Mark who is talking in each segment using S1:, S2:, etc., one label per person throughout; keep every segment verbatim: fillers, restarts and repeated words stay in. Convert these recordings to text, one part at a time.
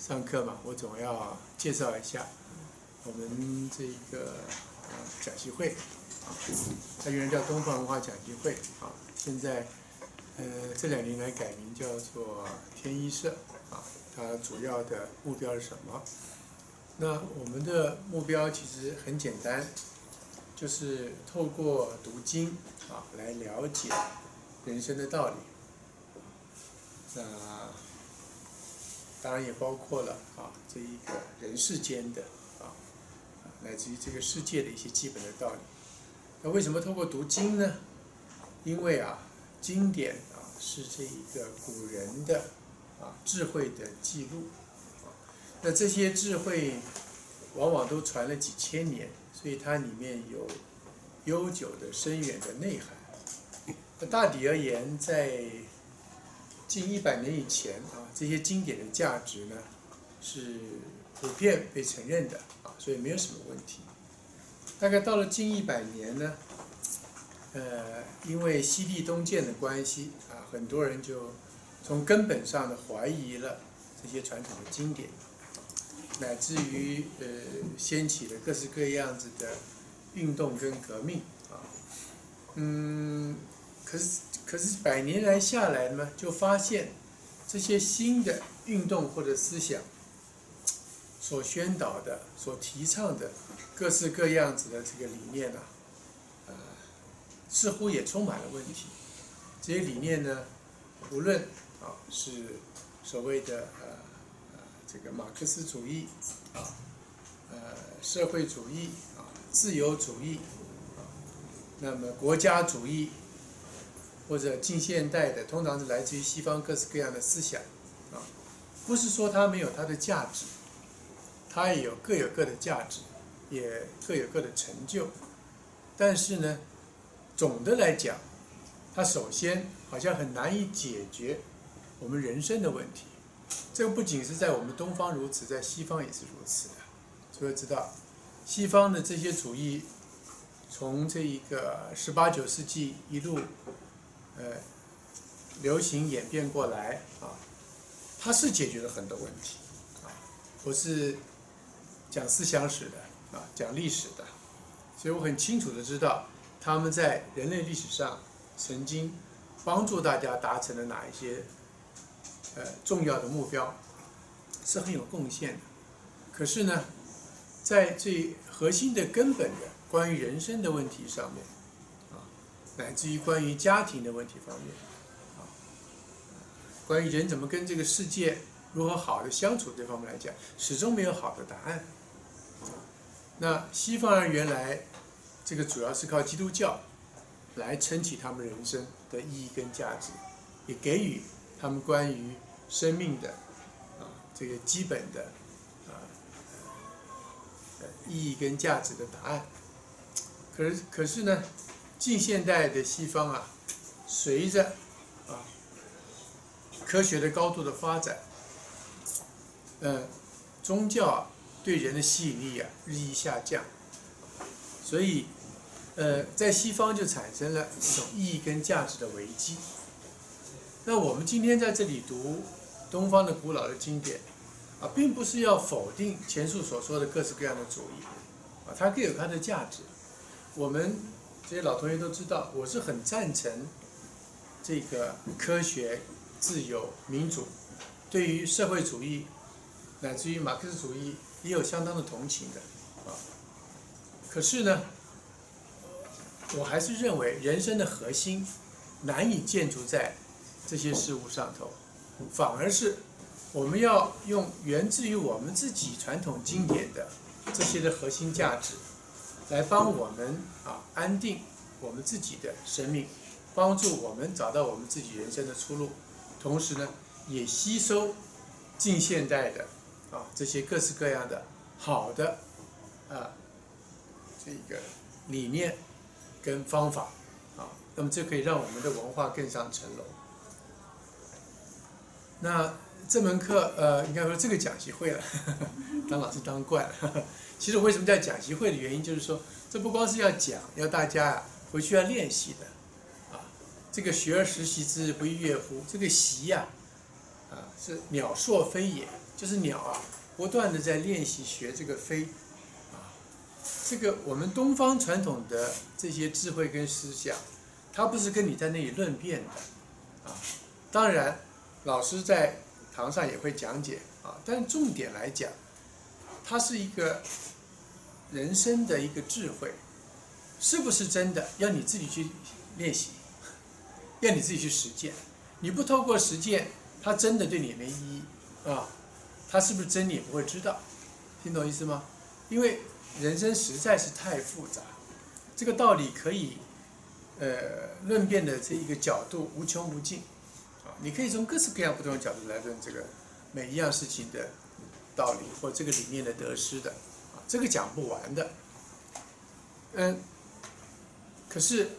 S1: 上课嘛，我总要介绍一下我们这个呃讲习会啊，它原来叫东方文化讲习会啊，现在呃这两年来改名叫做天一社啊。它主要的目标是什么？那我们的目标其实很简单，就是透过读经啊来了解人生的道理。那当然也包括了啊这一个人世间的啊，乃至于这个世界的一些基本的道理。那为什么透过读经呢？因为啊经典啊是这一个古人的啊智慧的记录，那这些智慧往往都传了几千年，所以它里面有悠久的深远的内涵。那大体而言，在近一百年以前啊，这些经典的价值呢是普遍被承认的啊，所以没有什么问题。大概到了近一百年呢，呃，因为西历东渐的关系啊，很多人就从根本上的怀疑了这些传统的经典，乃至于呃掀起了各式各样子的运动跟革命啊，嗯，可是可是百年来下来呢，就发现这些新的运动或者思想所宣导的、所提倡的各式各样子的这个理念啊，呃，似乎也充满了问题。这些理念呢，无论啊是所谓的呃呃这个马克思主义啊，呃社会主义啊，自由主义啊，那么国家主义，或者近现代的，通常是来自于西方各式各样的思想啊，不是说它没有它的价值，它也有各有各的价值，也各有各的成就，但是呢，总的来讲，它首先好像很难以解决我们人生的问题。这个不仅是在我们东方如此，在西方也是如此的。所以知道，西方的这些主义，从这一个十八九世纪一路呃流行演变过来啊，它是解决了很多问题啊，我是讲思想史的啊，讲历史的，所以我很清楚的知道他们在人类历史上曾经帮助大家达成了哪一些呃重要的目标，是很有贡献的。可是呢，在最核心的根本的关于人生的问题上面啊，乃至于关于家庭的问题方面啊，关于人怎么跟这个世界如何好的相处这方面来讲，始终没有好的答案。那西方人原来这个主要是靠基督教来撑起他们人生的意义跟价值，也给予他们关于生命的啊这个基本的啊意义跟价值的答案。可是可是呢，近现代的西方啊，随着啊科学的高度的发展，呃，宗教啊对人的吸引力啊日益下降，所以呃在西方就产生了一种意义跟价值的危机。那我们今天在这里读东方的古老的经典啊，并不是要否定前述所说的各式各样的主义啊，它各有它的价值。我们这些老同学都知道，我是很赞成这个科学、自由、民主，对于社会主义乃至于马克思主义也有相当的同情的啊。可是呢，我还是认为人生的核心难以建筑在这些事物上头，反而是我们要用源自于我们自己传统经典的这些的核心价值，来帮我们啊安定我们自己的生命，帮助我们找到我们自己人生的出路，同时呢，也吸收近现代的啊这些各式各样的好的啊这个理念跟方法啊，那么这可以让我们的文化更上层楼。那这门课呃，应该说这个讲习会了，呵呵当老师当惯了。呵呵其实我为什么叫讲习会的原因，就是说这不光是要讲，要大家啊回去要练习的啊。这个学而时习之，不亦说乎？这个习呀、啊，啊是鸟硕非也就是鸟啊，不断的在练习学这个飞，啊，这个我们东方传统的这些智慧跟思想，它不是跟你在那里论辩的，啊，当然老师在堂上也会讲解啊，但重点来讲，它是一个人生的一个智慧，是不是真的要你自己去练习，要你自己去实践，你不透过实践，它真的对你没意义啊，它是不是真你也不会知道，听懂意思吗？因为人生实在是太复杂，这个道理可以呃论辩的这一个角度无穷无尽啊，你可以从各式各样不同的角度来论这个每一样事情的道理或这个里面的得失的啊，这个讲不完的。嗯，可是，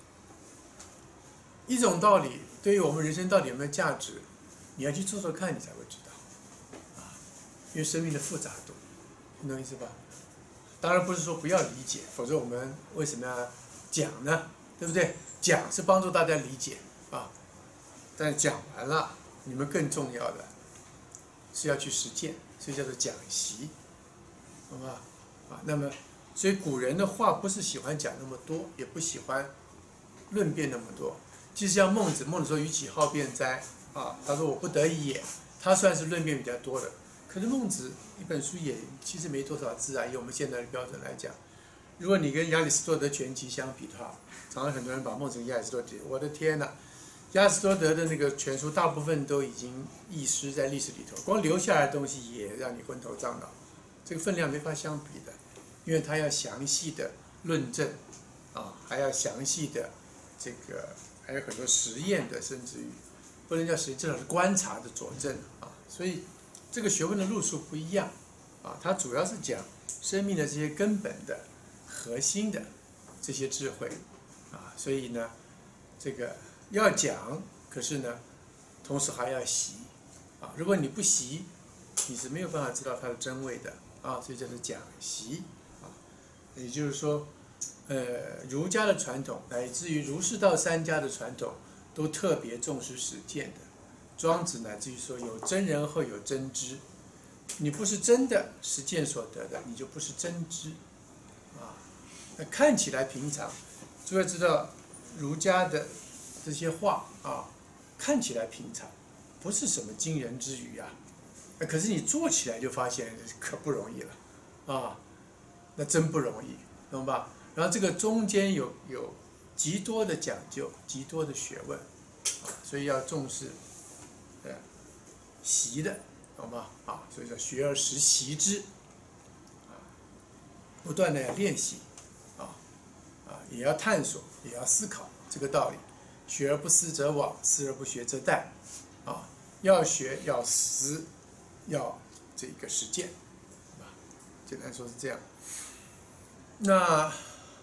S1: 一种道理对于我们人生到底有没有价值，你要去做做看，你才会知道啊，因为生命的复杂度，你懂意思吧？当然不是说不要理解，否则我们为什么要讲呢？对不对？讲是帮助大家理解啊，但讲完了，你们更重要的是要去实践，所以叫做讲习，好吧？啊，那么所以古人的话不是喜欢讲那么多，也不喜欢论辩那么多。其实像孟子，孟子说“予岂好辩哉”啊，他说我不得已也，他算是论辩比较多的。可是孟子一本书也其实没多少字啊，以我们现在的标准来讲，如果你跟亚里士多德全集相比的话，常常很多人把孟子跟亚里士多德，我的天哪！亚里士多德的那个全书大部分都已经遗失在历史里头，光留下来的东西也让你昏头胀脑，这个分量没法相比的，因为他要详细的论证啊，还要详细的这个还有很多实验的，甚至于不能叫实验，至少是观察的佐证啊，所以这个学问的路数不一样啊，它主要是讲生命的这些根本的核心的这些智慧啊，所以呢，这个要讲，可是呢，同时还要习啊，如果你不习，你是没有办法知道它的真味的啊，所以叫做讲习啊，也就是说，呃，儒家的传统乃至于儒释道三家的传统，都特别重视实践的。庄子乃至于说有真人后有真知，你不是真的实践所得的，你就不是真知啊。那看起来平常，就要知道儒家的这些话啊，看起来平常，不是什么惊人之语啊。可是你做起来就发现可不容易了啊，那真不容易，懂吧？然后这个中间有有极多的讲究，极多的学问啊，所以要重视。呃，习的，懂吗？啊，所以说学而时习之，啊，不断的要练习，啊，啊，也要探索，也要思考这个道理。学而不思则罔，思而不学则殆，啊，要学要思，要这个实践，啊，简单说是这样。那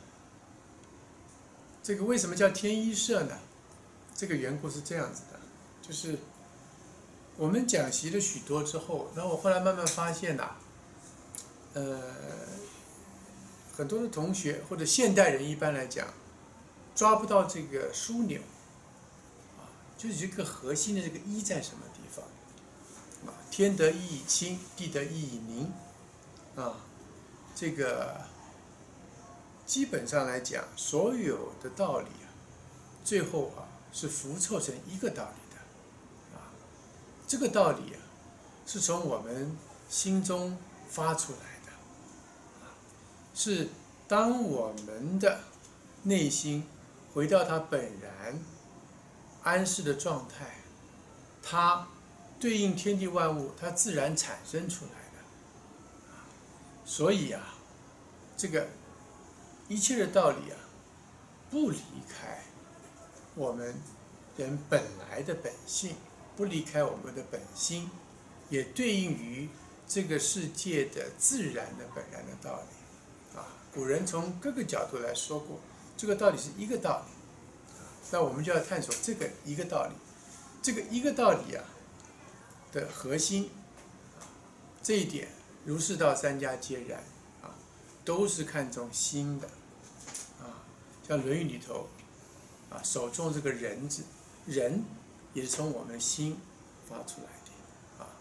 S1: 这个为什么叫天一社呢？这个缘故是这样子的，就是。我们讲习了许多之后，然后我后来慢慢发现呐、啊，呃，很多的同学或者现代人一般来讲，抓不到这个枢纽，啊，就是一个核心的这个一在什么地方，啊，天得一以清，地得一以宁，啊，这个基本上来讲，所有的道理啊，最后啊是浮凑成一个道理。这个道理啊，是从我们心中发出来的，是当我们的内心回到它本然安适的状态，它对应天地万物，它自然产生出来的。所以啊，这个一切的道理啊，不离开我们人本来的本性。不离开我们的本心，也对应于这个世界的自然的本然的道理啊。古人从各个角度来说过，这个道理是一个道理，那我们就要探索这个一个道理，这个一个道理啊的核心，这一点儒释道三家皆然啊，都是看重心的啊。像《论语》里头啊，首重这个人字，人。也是从我们的心发出来的啊，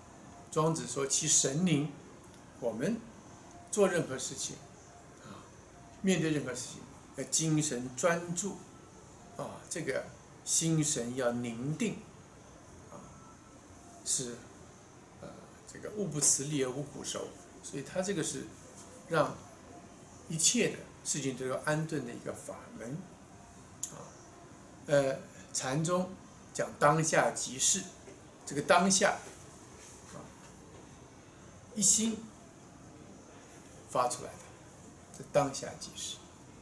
S1: 庄子说其神灵，我们做任何事情啊，面对任何事情要精神专注啊，这个心神要宁定啊，是呃这个物不辞力而无苦熟，所以他这个是让一切的事情都有安顿的一个法门啊。呃，禅宗讲当下即是，这个当下啊，一心发出来的，这当下即是。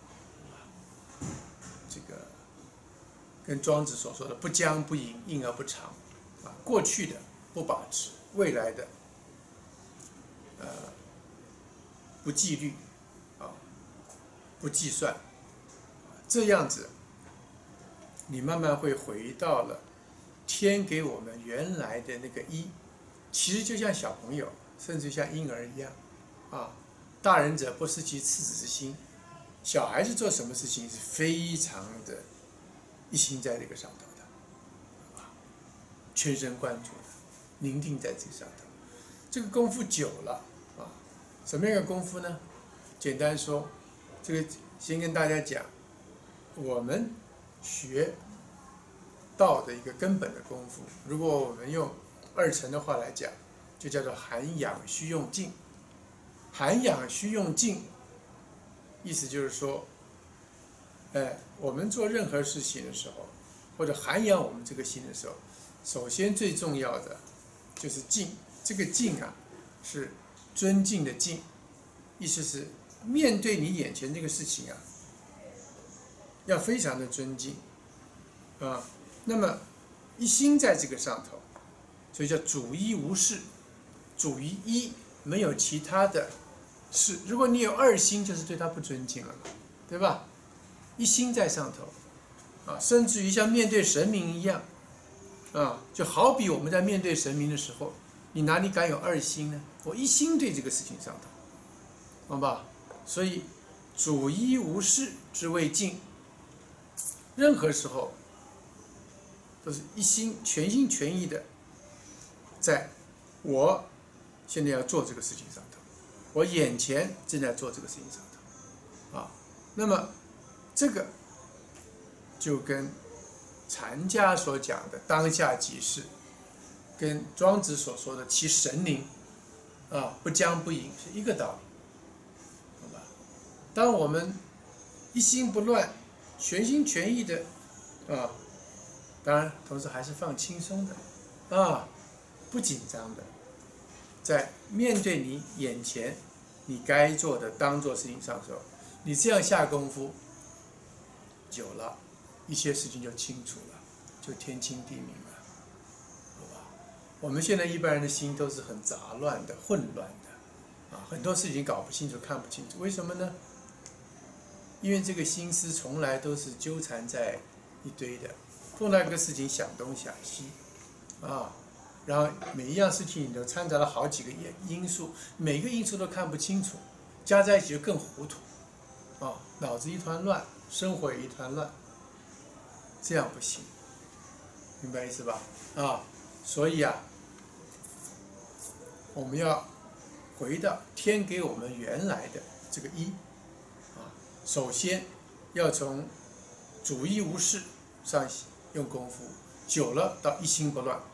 S1: 这个跟庄子所说的不将不迎，应而不长啊，过去的不把持，未来的呃不纪律啊，不计算，这样子，你慢慢会回到了天给我们原来的那个一，其实就像小朋友，甚至像婴儿一样啊，大人者不失其赤子之心。小孩子做什么事情是非常的一心在这个上头的，啊，全神贯注的，凝定在这上头。这个功夫久了啊，什么样的功夫呢？简单说，这个先跟大家讲，我们学道的一个根本的功夫，如果我们用二程的话来讲，就叫做涵养虚用静。涵养虚用静。意思就是说，呃，我们做任何事情的时候，或者涵养我们这个心的时候，首先最重要的就是敬。这个敬啊，是尊敬的敬，意思是面对你眼前这个事情啊，要非常的尊敬啊。那么一心在这个上头，所以叫主一无事，主于一，没有其他的。是，如果你有二心，就是对他不尊敬了，对吧？一心在上头，啊，甚至于像面对神明一样，啊，就好比我们在面对神明的时候，你哪里敢有二心呢？我一心对这个事情上头，好吧？所以主一无事之谓敬，任何时候都是一心全心全意的，在我现在要做这个事情上头。我眼前正在做这个事情上头，啊，那么这个就跟禅家所讲的当下即是，跟庄子所说的其神灵啊不将不迎是一个道理，好吧？当我们一心不乱、全心全意的啊，当然同时还是放轻松的啊，不紧张的，在面对你眼前你该做的当做事情上的时候，你这样下功夫久了，一些事情就清楚了，就天清地明了，好吧？我们现在一般人的心都是很杂乱的、混乱的，啊，很多事情搞不清楚、看不清楚，为什么呢？因为这个心思从来都是纠缠在一堆的，碰到一个事情想东想西，啊。然后每一样事情里头掺杂了好几个因素，每个因素都看不清楚，加在一起就更糊涂，啊，脑子一团乱，生活也一团乱，这样不行，明白意思吧？啊，所以啊，我们要回到天给我们原来的这个一，啊，首先要从主一无事上用功夫，久了到一心不乱。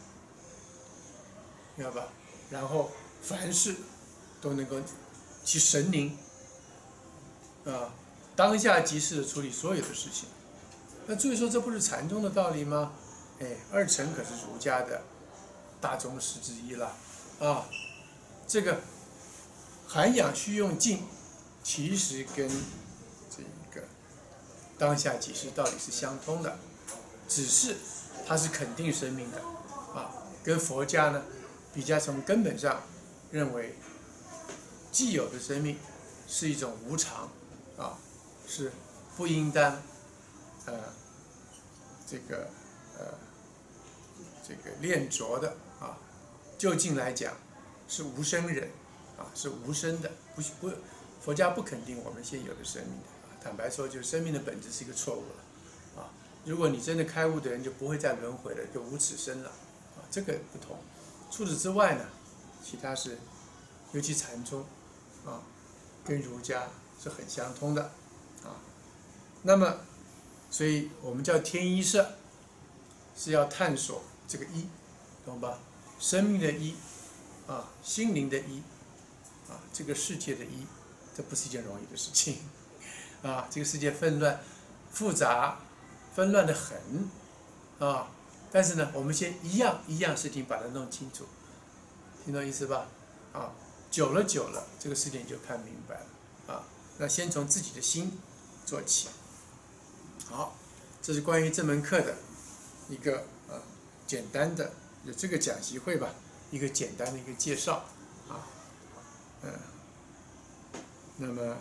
S1: 明白吧？然后凡事都能够其神灵啊，当下即是的处理所有的事情。那注意说，这不是禅宗的道理吗？哎，二程可是儒家的大宗师之一了啊。这个涵养虚用静，其实跟这个当下即是道理是相通的，只是它是肯定生命的啊，跟佛家呢。比较从根本上认为，既有的生命是一种无常，啊，是不应当，呃，这个呃，这个练着的啊。就近来讲，是无生人，啊，是无生的，不不，佛家不肯定我们现有的生命的。啊，坦白说，就是生命的本质是一个错误了，啊，如果你真的开悟的人，就不会再轮回了，就无此生了，啊，这个不同。除此之外呢， 其他是，尤其禅宗，啊，跟儒家是很相通的，啊，那么，所以我们叫天一社，是要探索这个一，懂吧？生命的一，啊，心灵的一，啊，这个世界的一，这不是一件容易的事情，啊，这个世界纷乱、复杂、纷乱的很，啊，但是呢，我们先一样一样事情把它弄清楚，听懂意思吧？啊，久了久了，这个事情你就看明白了，啊，那先从自己的心做起。好，这是关于这门课的一个呃简单的有这个讲习会吧，一个简单的一个介绍啊，嗯、呃，那么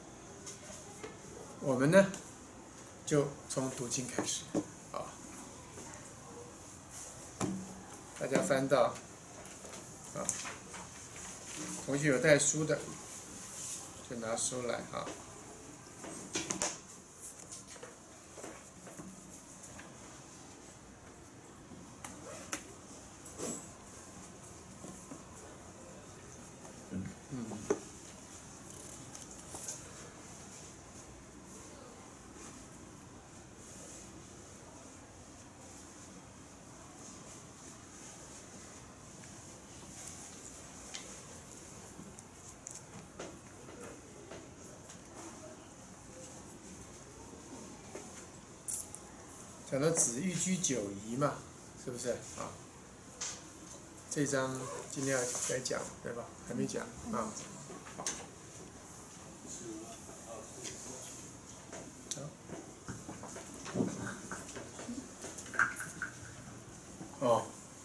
S1: 我们呢就从读经开始啊，大家翻到啊，同学有带书的就拿书来啊。讲到子欲居九夷嘛，是不是啊？这章今天要该讲对吧？还没讲啊。好。哦，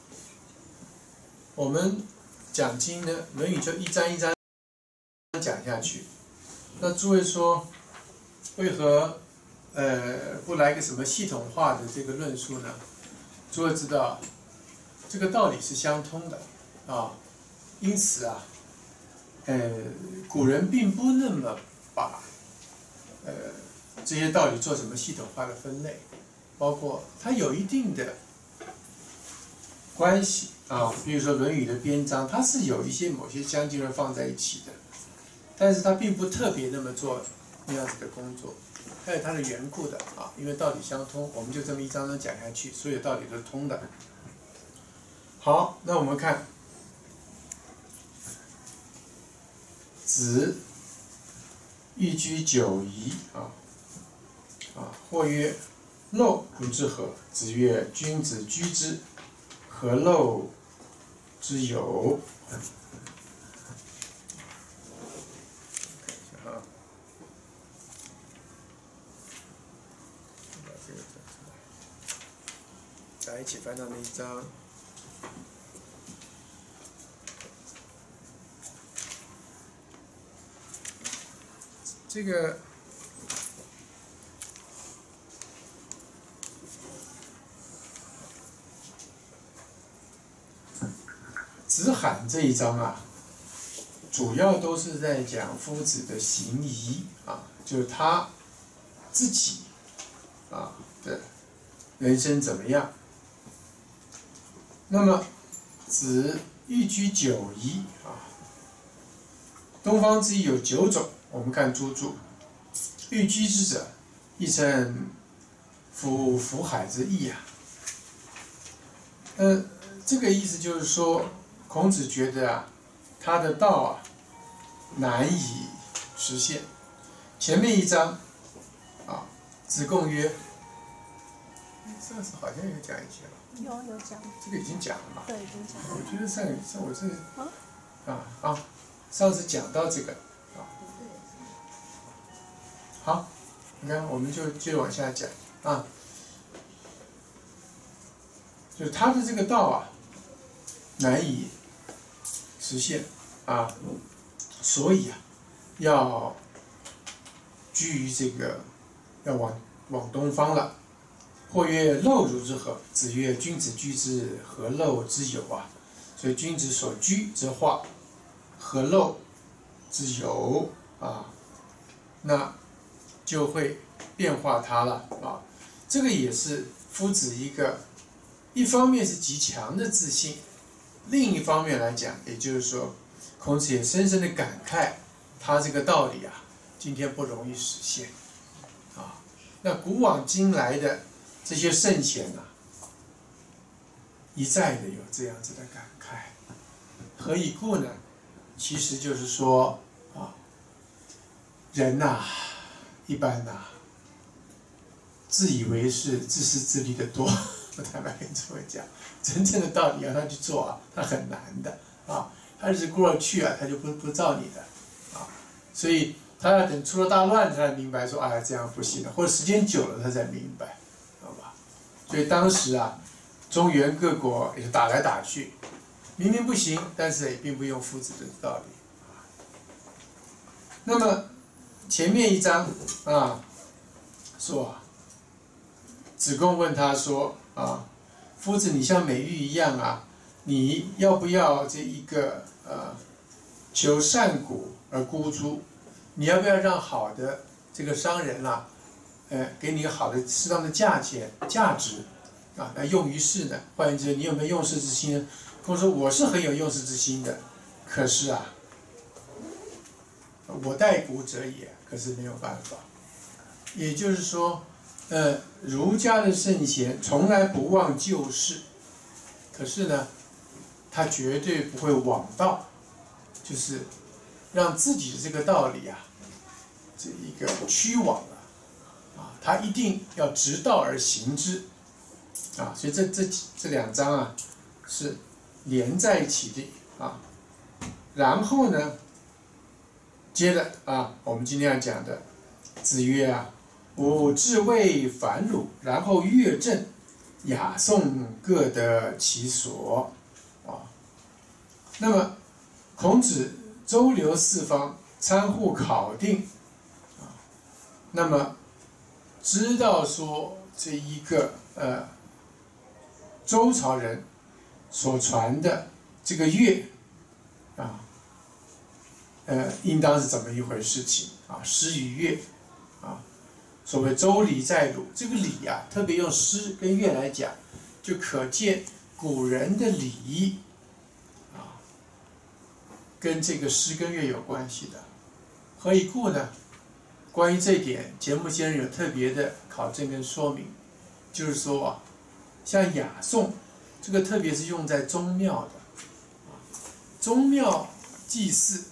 S1: 我们讲经呢，《论语》就一章一章讲下去。那诸位说，为何？呃，不来个什么系统化的这个论述呢？诸位知道，这个道理是相通的啊。因此啊，呃，古人并不那么把呃这些道理做什么系统化的分类，包括它有一定的关系啊。比如说《论语》的编章，它是有一些某些相近的放在一起的，但是它并不特别那么做那样子的工作。它有它的缘故的啊，因为道理相通，我们就这么一章章讲下去，所有道理都是通的。好，那我们看子欲居九夷啊啊，或曰：陋如之何？子曰：君子居之，何陋之有？大家一起翻到那一章。这个子罕这一章啊，主要都是在讲夫子的行仪啊，就是他自己啊的人生怎么样。那么，子欲居九夷啊，东方之夷有九种。我们看诸注，欲居之者，亦称夫福海之意啊。呃，这个意思就是说，孔子觉得啊，他的道啊难以实现。前面一章啊，子贡曰，上次好像有讲一些了。
S2: 有有讲。
S1: 这个已经讲了嘛？
S2: 对，已经讲了。
S1: 我觉得上上我这啊啊，上次讲到这个啊。好，你看，我们就接着往下讲啊。就是他的这个道啊，难以实现啊，所以啊，要居于这个，要往往东方了。或曰：陋如之何？子曰：君子居之，何陋之有啊？所以君子所居之化，何陋之有啊？那就会变化它了啊。这个也是夫子一个，一方面是极强的自信另一方面来讲，也就是说，孔子也深深的感慨，他这个道理啊，今天不容易实现啊。那古往今来的这些圣贤啊，一再的有这样子的感慨。何以故呢？其实就是说啊，人呐、啊，一般呐、啊，自以为是、自私自利的多。我坦白跟诸位讲，真正的道理要他去做啊，他很难的啊。他日子过了去啊，他就不不照你的啊。所以他要等出了大乱，他才明白说，哎，这样不行了，或者时间久了，他才明白，好吧？所以当时啊，中原各国也是打来打去，明明不行，但是也并不用夫子的道理。那么前面一章啊，说子贡问他说啊，夫子，你像美玉一样啊，你要不要这一个呃求善古而孤诸？你要不要让好的这个商人啊，呃，给你好的适当的价钱价值啊，来用于世呢？换言之，你有没有用世之心呢？跟我说我是很有用世之心的，可是啊，我待古者也，可是没有办法。也就是说，呃，儒家的圣贤从来不忘旧事，可是呢，他绝对不会枉道，就是让自己的这个道理啊，这一个虚妄了，啊，他一定要直道而行之，啊，所以这这这两章啊是连在一起的啊。然后呢，接着啊，我们今天要讲的，子曰啊，吾至谓反鲁，然后乐正，雅颂各得其所啊。那么孔子周流四方，参互考定啊，那么知道说这一个呃周朝人所传的这个乐啊，呃，应当是怎么一回事情啊？诗与乐啊，所谓周礼在鲁，这个礼啊，特别用诗跟乐来讲，就可见古人的礼仪啊，跟这个诗跟乐有关系的。何以故呢？关于这一点，节目先生有特别的考证跟说明，就是说啊，像雅颂，这个特别是用在宗庙的，啊，宗庙祭祀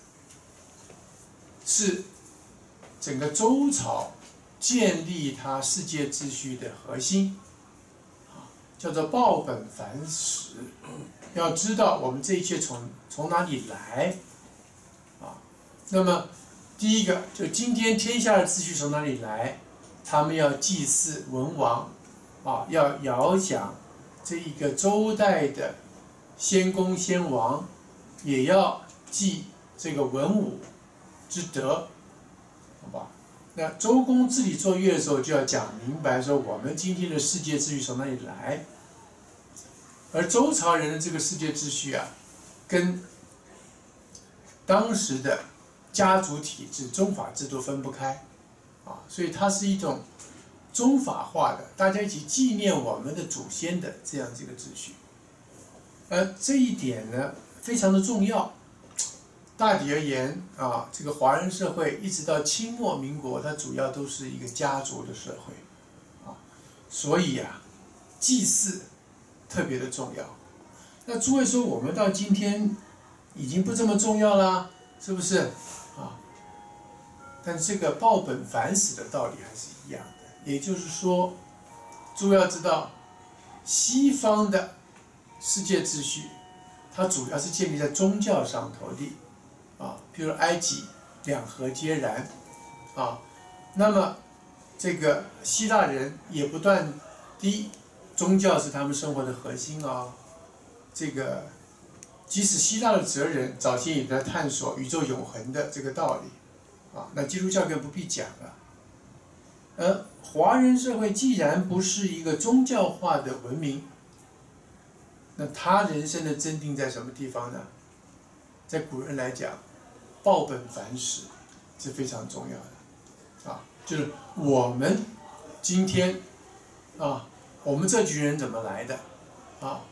S1: 是整个周朝建立它世界秩序的核心，啊，叫做报本反始。要知道我们这一切从从哪里来，啊，那么第一个就今天天下的秩序从哪里来？他们要祭祀文王，啊，要遥想这一个周代的先公先王，也要祭这个文武之德，好吧？那周公治理作乐的时候，就要讲明白说，我们今天的世界秩序从哪里来？而周朝人的这个世界秩序啊，跟当时的家族体制、宗法制度分不开，啊，所以它是一种宗法化的，大家一起纪念我们的祖先的这样这个秩序。而这一点呢，非常的重要。大体而言啊，这个华人社会一直到清末民国，它主要都是一个家族的社会，啊，所以啊，祭祀特别的重要。那诸位说，我们到今天已经不这么重要啦，是不是啊？但这个报本反始的道理还是一样的，也就是说，诸位要知道，西方的世界秩序，它主要是建立在宗教上头的。啊，譬如埃及两河皆然，啊，那么这个希腊人也不断，第一，宗教是他们生活的核心啊。这个即使希腊的哲人早先也在探索宇宙永恒的这个道理，啊，那基督教更不必讲了。而华人社会既然不是一个宗教化的文明，那他人生的真谛在什么地方呢？在古人来讲，报本反始是非常重要的，啊，就是我们今天啊，我们这群人怎么来的，啊，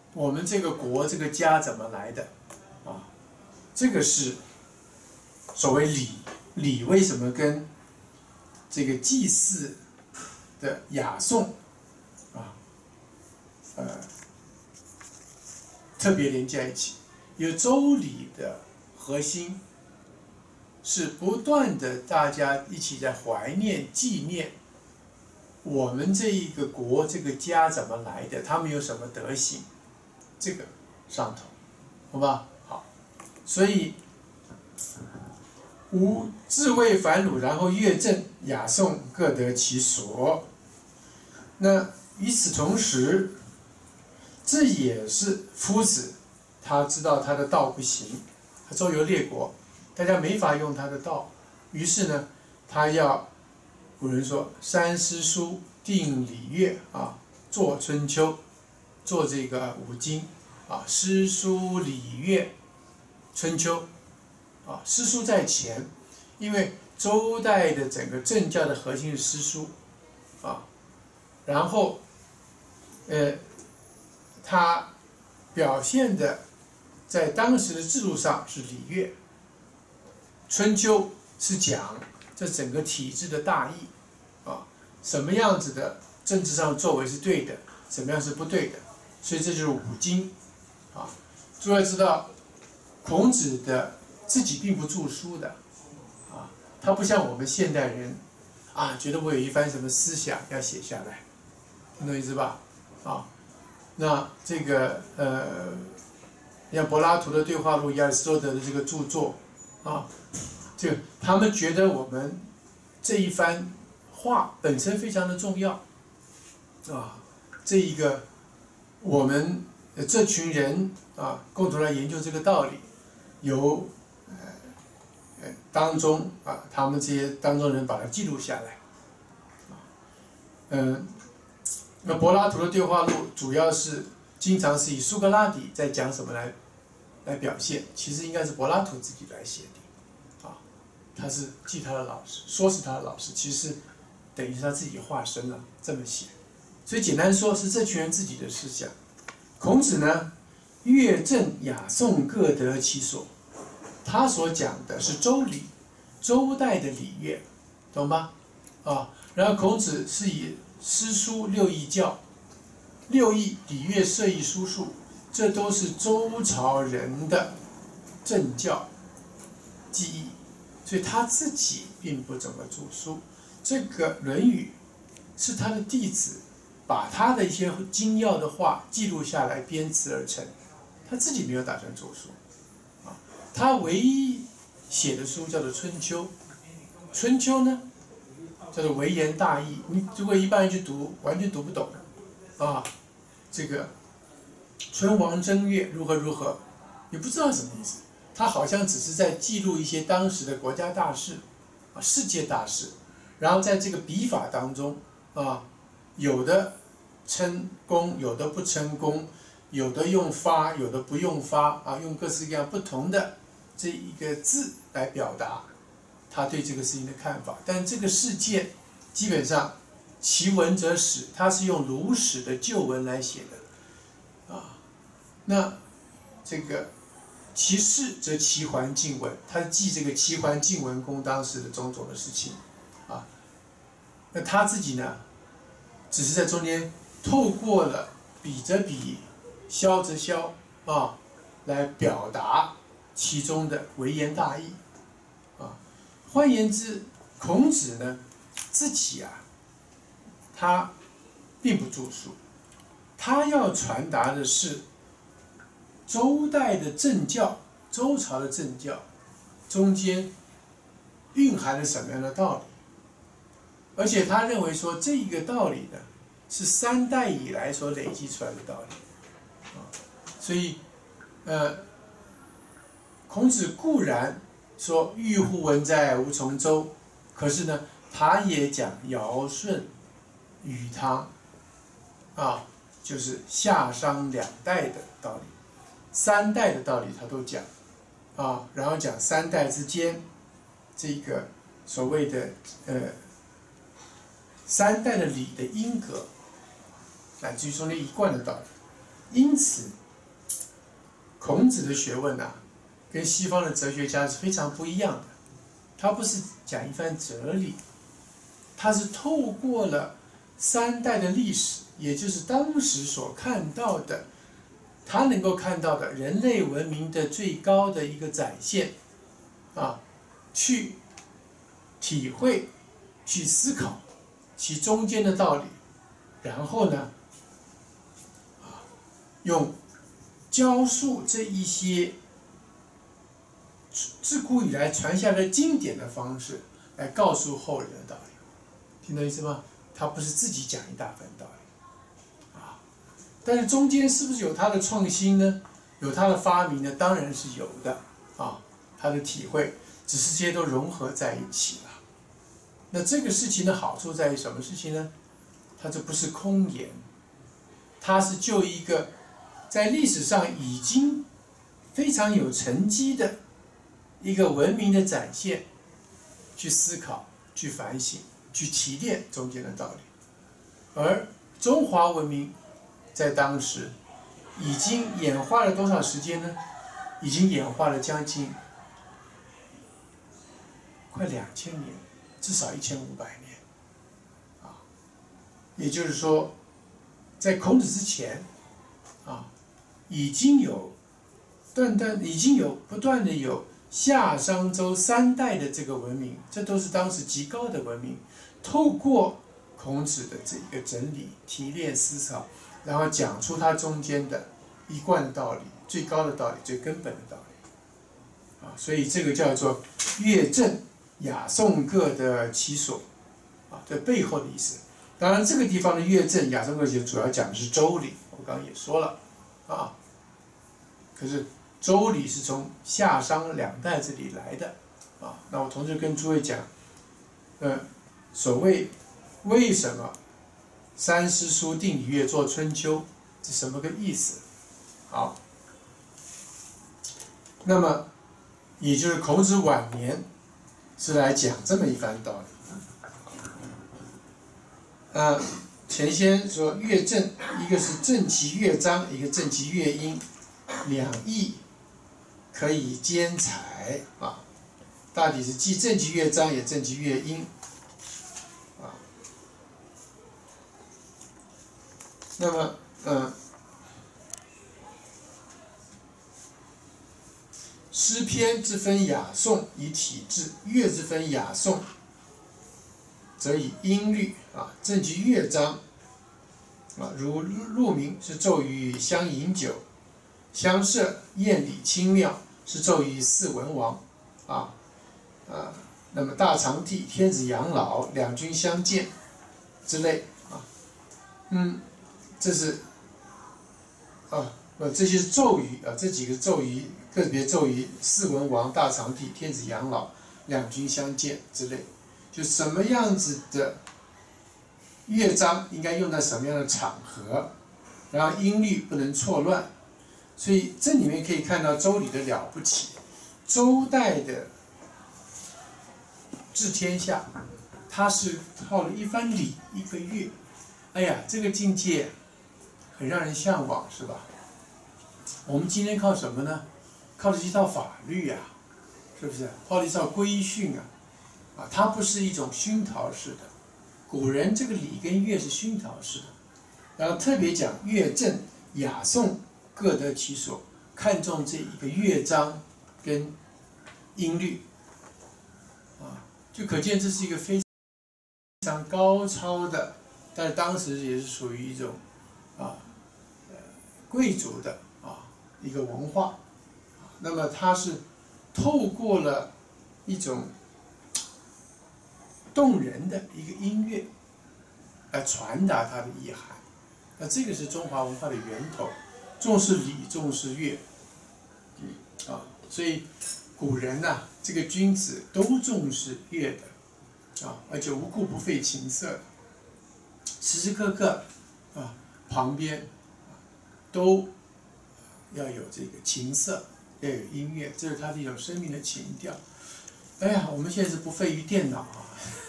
S1: 我们这个国这个家怎么来的啊？这个是所谓礼，礼为什么跟这个祭祀的雅颂啊，呃，特别连在一起？有周礼的核心是不断的大家一起在怀念、纪念我们这一个国、这个家怎么来的，他们有什么德行，这个上头，好吧？好，所以吾自谓反鲁，然后乐正雅颂各得其所。那与此同时，这也是夫子他知道他的道不行，他周游列国，大家没法用他的道，于是呢，他要古人说三诗书定礼乐啊，做春秋，做这个五经啊，诗书礼乐春秋啊，诗书在前，因为周代的整个政教的核心是诗书啊，然后呃，它表现的在当时的制度上是礼乐，春秋是讲这整个体制的大义啊，什么样子的政治上作为是对的，什么样是不对的，所以这就是五经啊。诸位知道，孔子的自己并不著书的啊，他不像我们现代人啊，觉得我有一番什么思想要写下来，听懂意思吧？啊，那这个呃，像柏拉图的对话录、亚里士多德的这个著作啊，这个他们觉得我们这一番话本身非常的重要啊，这一个我们这群人啊共同来研究这个道理，由呃呃当中啊他们这些当中人把它记录下来，嗯、呃，那柏拉图的对话录主要是经常是以苏格拉底在讲什么来来表现，其实应该是柏拉图自己来写的，啊，他是记他的老师，说是他的老师，其实等于是他自己化身了这么写，所以简单说是这群人自己的思想。孔子呢，乐正雅颂各得其所，他所讲的是周礼，周代的礼乐，懂吧？啊，然后孔子是以诗书六艺教，六艺礼乐射御书数，这都是周朝人的政教技艺，所以他自己并不怎么著书。这个《论语》是他的弟子把他的一些精要的话记录下来编词而成，他自己没有打算著书啊。他唯一写的书叫做《春秋》，《春秋》呢叫做微言大义，你如果一般人去读，完全读不懂的啊。这个春王正月如何如何，也不知道什么意思。他好像只是在记录一些当时的国家大事啊，世界大事，然后在这个笔法当中啊，有的称功，有的不称功，有的用发，有的不用发啊，用各式各样不同的这一个字来表达他对这个事情的看法。但这个事件基本上其文者史，他是用鲁史的旧文来写的啊。那这个其事则齐桓晋文，他记这个齐桓晋文公当时的种种的事情啊。那他自己呢，只是在中间透过了比则比，削则削啊，来表达其中的微言大义啊。换言之，孔子呢自己啊，他并不著书，他要传达的是周代的政教，周朝的政教中间蕴含了什么样的道理，而且他认为说这个道理呢是三代以来所累积出来的道理啊，所以呃，孔子固然说郁乎文哉，吾从周，可是呢他也讲尧舜禹汤啊，就是夏商两代的道理，三代的道理他都讲啊，然后讲三代之间这个所谓的呃三代的礼的因格，乃至于中间一贯的道理。因此孔子的学问啊，跟西方的哲学家是非常不一样的。他不是讲一番哲理，他是透过了三代的历史，也就是当时所看到的，他能够看到的人类文明的最高的一个展现，啊，去体会、去思考其中间的道理，然后呢，啊，用教述这一些自古以来传下来的经典的方式，来告诉后人的道理，听懂意思吗？他不是自己讲一大番道理，啊，但是中间是不是有他的创新呢？有他的发明呢？当然是有的，啊，他的体会，只是这些都融合在一起了。那这个事情的好处在于什么事情呢？它这不是空言，它是就一个在历史上已经非常有成绩的一个文明的展现，去思考、去反省、去提炼中间的道理。而中华文明在当时已经演化了多少时间呢？已经演化了将近快两千年，至少一千五百年，啊，也就是说，在孔子之前，啊，已经有断断已经有不断的有夏商周三代的这个文明，这都是当时极高的文明。透过孔子的这个整理、提炼、思考，然后讲出它中间的一贯的道理、最高的道理、最根本的道理，啊，所以这个叫做乐正雅颂各的其所，啊，这背后的意思。当然，这个地方的乐正雅颂各其主要讲的是周礼，我刚刚也说了，啊，可是周礼是从夏商两代这里来的，啊，那我同时跟诸位讲，呃，所谓为什么三诗书定礼乐做春秋，是什么个意思？好，那么也就是孔子晚年是来讲这么一番道理。呃，前先说乐正，一个是正其乐章，一个正其乐音，两义可以兼采啊，大体是既正其乐章，也正其乐音啊。那么，嗯，诗篇之分雅颂以体制，乐之分雅颂则以音律啊，正其乐章啊，如鹿鸣是奏于相饮酒，乡社宴礼清妙是奏于四文王啊啊，那么大长弟天子养老，两军相见之类啊，嗯，这是啊呃这些奏语啊，这几个奏语个别奏于四文王、大长弟、天子养老、两军相见之类。就什么样子的乐章应该用在什么样的场合，然后音律不能错乱，所以这里面可以看到周礼的了不起。周代的治天下，他是靠了一番礼一个乐，哎呀，这个境界很让人向往，是吧？我们今天靠什么呢？靠的是一套法律呀、啊，是不是？靠的一套规训啊。啊，它不是一种熏陶式的，古人这个礼跟乐是熏陶式的，然后特别讲乐正雅颂各得其所，看重这一个乐章跟音律，啊，就可见这是一个非常高超的，但是当时也是属于一种啊呃贵族的啊一个文化，那么它是透过了一种动人的一个音乐，来传达它的意涵。那这个是中华文化的源头，重视礼，重视乐，啊，所以古人呐、啊，这个君子都重视乐的，啊，而且无故不费琴瑟，时时刻刻啊旁边都要有这个琴瑟，要有音乐，这是他的一种生命的情调。哎呀，我们现在是不费于电脑啊。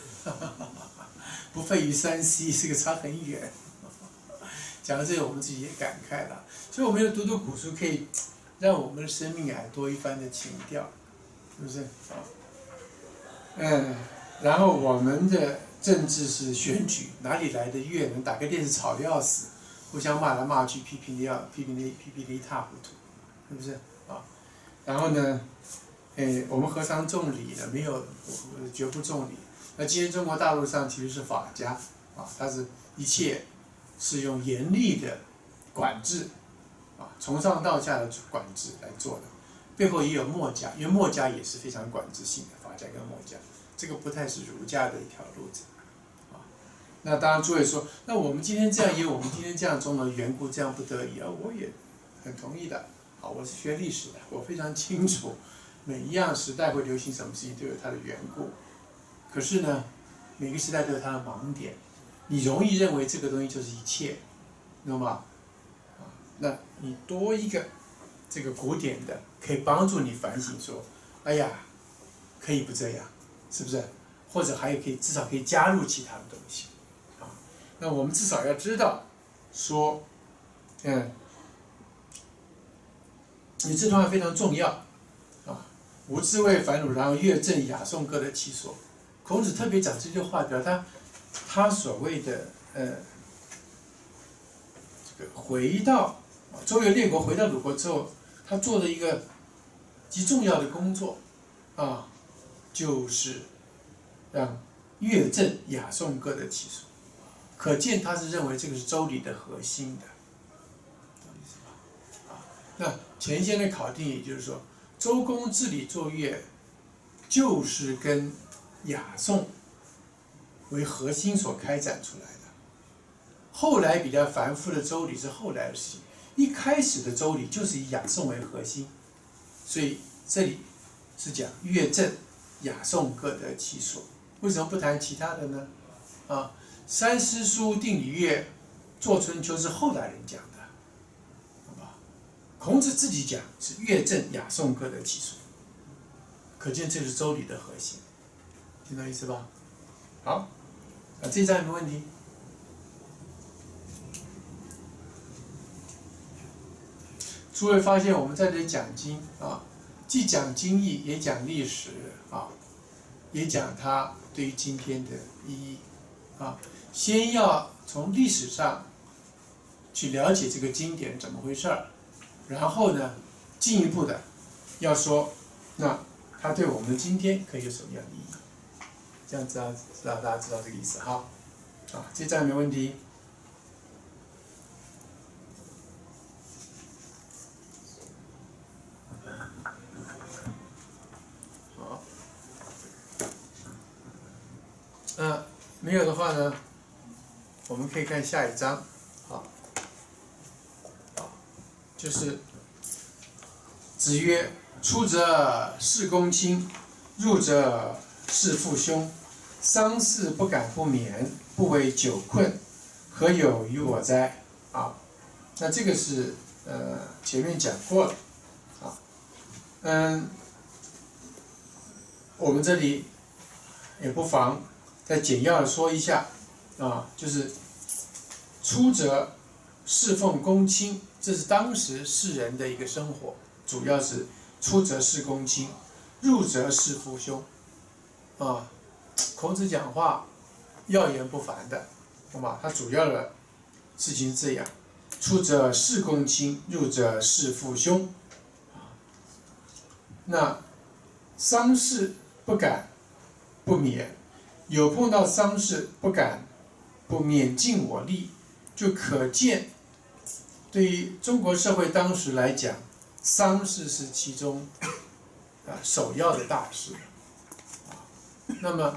S1: 不费于三 C， 这个差很远。讲到这个，我们自己也感慨了。所以，我们要读读古书，可以让我们的生命啊多一番的情调，是不是啊？嗯，然后我们的政治是选举，哪里来的越人？打开电视吵得要死，互相骂来骂去，批评的要批评的批评的一塌糊涂，是不是啊？然后呢，诶，我们何尝重礼呢？没有，绝不重礼。那今天中国大陆上其实是法家啊，它是一切是用严厉的管制啊，从上到下的管制来做的。背后也有墨家，因为墨家也是非常管制性的，法家跟墨家，这个不太是儒家的一条路子啊。那当然，诸位说，那我们今天这样也有我们今天这样中的缘故，这样不得已啊，我也很同意的。好，我是学历史的，我非常清楚每一样时代会流行什么事情都有它的缘故。可是呢，每个时代都有它的盲点，你容易认为这个东西就是一切，懂吗？啊，那你多一个这个古典的，可以帮助你反省说，哎呀，可以不这样，是不是？或者还有可以至少可以加入其他的东西，啊，那我们至少要知道说，嗯，你这段话非常重要，啊，无智慧反辱，然后乐正雅颂各得其所。孔子特别讲这句话，表达他所谓的呃，这个回到周游列国，回到鲁国之后，他做的一个极重要的工作啊，就是让乐正雅颂各得其所。可见他是认为这个是周礼的核心的，懂意思吧？啊，那前先的考定，也就是说，周公治理作乐，就是跟雅颂为核心所开展出来的。后来比较繁复的周礼是后来的事情，一开始的周礼就是以雅颂为核心，所以这里是讲乐正雅颂各得其所。为什么不谈其他的呢？啊，三诗书定礼乐，作春秋是后来人讲的，好吧？孔子自己讲是乐正雅颂各得其所，可见这是周礼的核心。听懂意思吧？好，啊，这一章有没有问题？诸位发现我们在这里讲经啊，既讲经义，也讲历史啊，也讲它对于今天的意义啊。先要从历史上去了解这个经典怎么回事儿，然后呢，进一步的要说，那它对我们今天可以有什么样的意义？这样知道知道大家知道这个意思哈，啊，这章没问题。好，那没有的话呢，我们可以看下一章，好，好，就是子曰：“出则事公亲，入则事父兄。丧事不敢不勉，不为久困，何有于我哉？”啊，那这个是呃前面讲过了，啊，嗯，我们这里也不妨再简要的说一下，啊，就是出则侍奉公亲，这是当时世人的一个生活，主要是出则事公亲，入则事父兄，啊。孔子讲话要言不凡的，好吗？他主要的事情是这样：出则事公亲，入则事父兄。那丧事不敢不勉，有碰到丧事不敢不勉尽我力，就可见对于中国社会当时来讲，丧事是其中啊首要的大事。那么，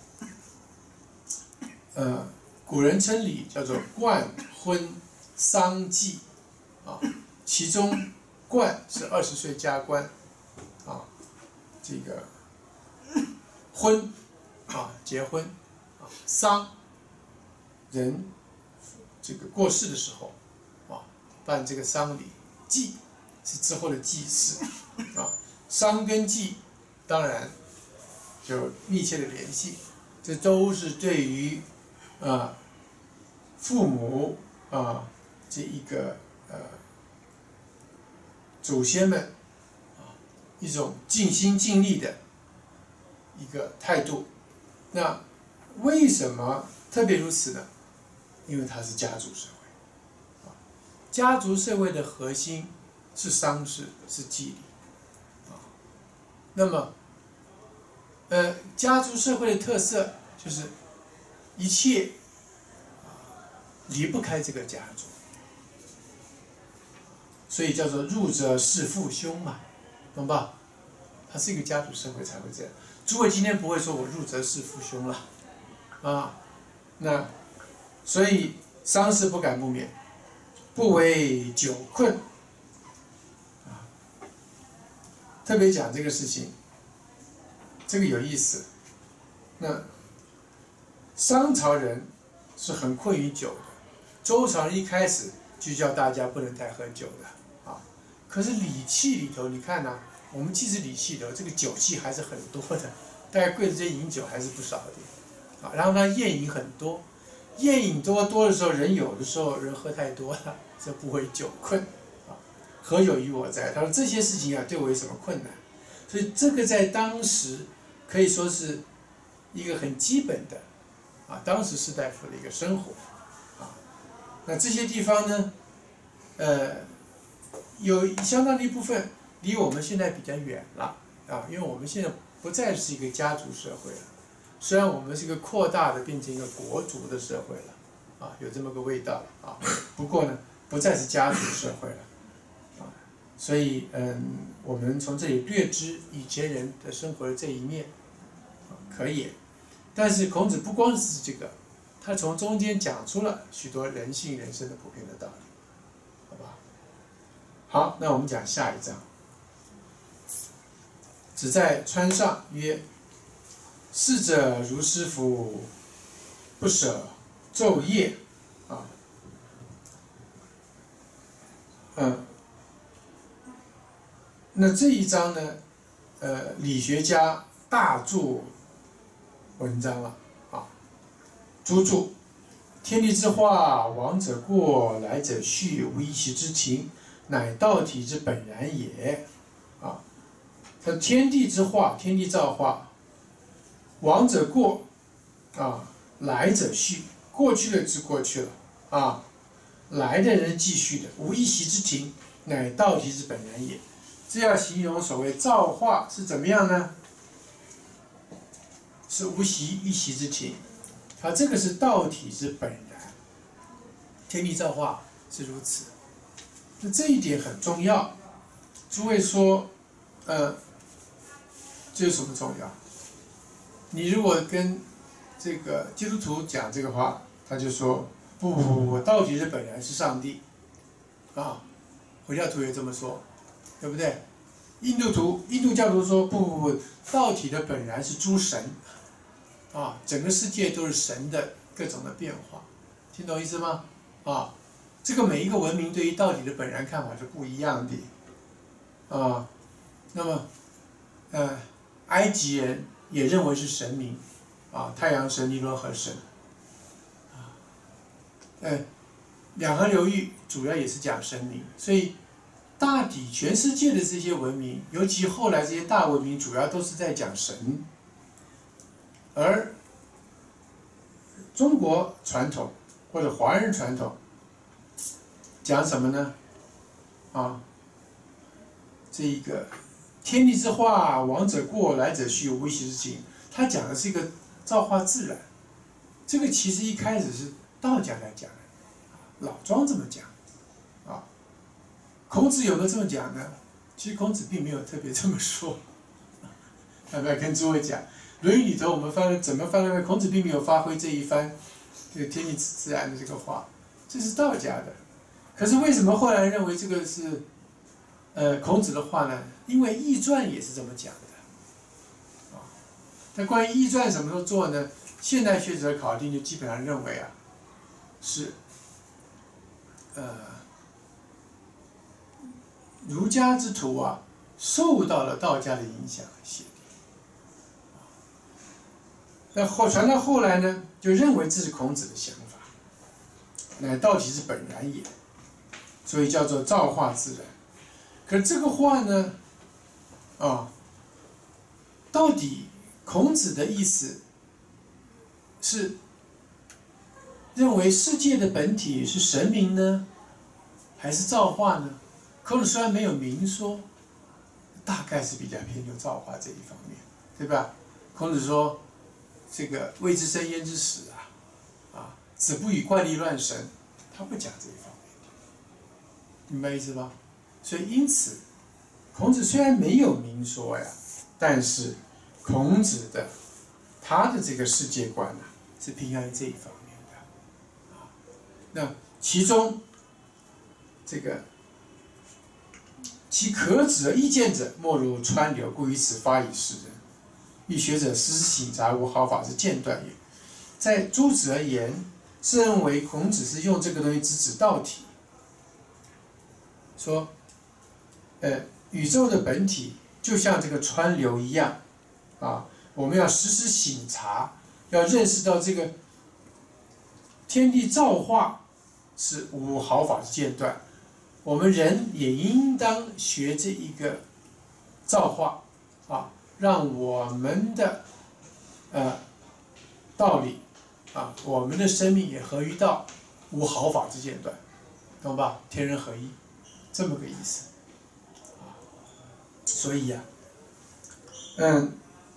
S1: 呃，古人称礼叫做冠、婚、丧、祭，啊，其中冠是二十岁加冠，啊，这个婚，啊，结婚，啊，丧，人这个过世的时候，啊，办这个丧礼，祭是之后的祭祀，啊，丧跟祭当然有密切的联系，这都是对于啊、呃、父母啊、呃、这一个呃祖先们啊一种尽心尽力的一个态度。那为什么特别如此呢？因为它是家族社会，啊，家族社会的核心是丧事，是祭礼，啊，那么，呃，家族社会的特色就是一切离不开这个家族，所以叫做入则弑父兄嘛，懂吧？它是一个家族社会才会这样。诸位今天不会说我入则弑父兄了，啊，那所以丧事不敢不免，不为久困，啊，特别讲这个事情，这个有意思。那商朝人是很困于酒的，周朝人一开始就叫大家不能太喝酒的啊。可是礼器里头，你看呐、啊，我们即使礼器里头，这个酒器还是很多的，大概贵族饮酒还是不少的啊。然后呢，宴饮很多，宴饮多多的时候，人有的时候人喝太多了，这不为酒困啊。何有于我哉？他说这些事情啊，对我有什么困难？所以这个在当时可以说是一个很基本的。啊，当时士大夫的一个生活，啊，那这些地方呢，呃，有相当的一部分离我们现在比较远了，啊，因为我们现在不再是一个家族社会了，虽然我们是一个扩大的变成一个国族的社会了，啊，有这么个味道了啊，不过呢，不再是家族社会了，啊，所以嗯，我们从这里略知以前人的生活的这一面，啊，可以。但是孔子不光是这个，他从中间讲出了许多人性人生的普遍的道理，好吧？好，那我们讲下一章。子在川上曰：“逝者如斯夫，不舍昼夜。”啊，嗯，那这一章呢，呃，理学家大著文章了啊，诸注：天地之化，往者过，来者去，无一息之情，乃道体之本然也。啊，它天地之化，天地造化，往者过，啊，来者去，过去了之过去了，啊，来的人继续的，无一息之情，乃道体之本然也。这要形容所谓造化是怎么样呢？是无息一息之情，啊，这个是道体之本然，天地造化是如此。那这一点很重要。诸位说，呃，这有什么重要？你如果跟这个基督徒讲这个话，他就说不不不不，道体之本然是上帝，啊，回教徒也这么说，对不对？印度徒、印度教徒说不不不，道体的本然是诸神。啊，整个世界都是神的各种的变化，听懂意思吗？啊，这个每一个文明对于道理的本然看法是不一样的，啊，那么，呃，埃及人也认为是神明，啊，太阳神、尼罗河神，啊，呃，两河流域主要也是讲神明，所以大抵全世界的这些文明，尤其后来这些大文明，主要都是在讲神。而中国传统或者华人传统讲什么呢？啊，这一个天地之化，往者过，来者去，无一息之情。他讲的是一个造化自然，这个其实一开始是道家来讲的，老庄这么讲，啊，孔子有没有这么讲呢？其实孔子并没有特别这么说，要不要跟诸位讲？《论语》里头我们翻怎么翻呢？孔子并没有发挥这一番这个天地自然的这个话，这是道家的。可是为什么后来认为这个是呃孔子的话呢？因为《易传》也是这么讲的。啊，那关于《易传》什么时候做呢？现代学者考定就基本上认为啊，是呃儒家之徒啊受到了道家的影响写。那后传到后来呢，就认为这是孔子的想法，乃道体之本然也，所以叫做造化自然。 可是这个话呢，啊，到底孔子的意思是认为世界的本体是神明呢，还是造化呢？孔子虽然没有明说，大概是比较偏重造化这一方面，对吧？孔子说：“这个未知生焉知始啊，啊，子不语怪力乱神。”他不讲这一方面，明白意思吧？所以因此，孔子虽然没有明说呀，但是孔子的他的这个世界观呢、啊，是偏向于这一方面的啊。那其中这个其可指而易见者，莫如川流，故于此发以示人。欲学者思思省察，无好法之间断也。在诸子而言，是认为孔子是用这个东西直指道体，说，呃，宇宙的本体就像这个川流一样，啊，我们要时时省察，要认识到这个天地造化是无好法之间断，我们人也应当学这一个造化，啊，让我们的呃道理。啊，我们的生命也合于道，无好法之间断，懂吧？天人合一，这么个意思。啊，所以呀、啊，嗯，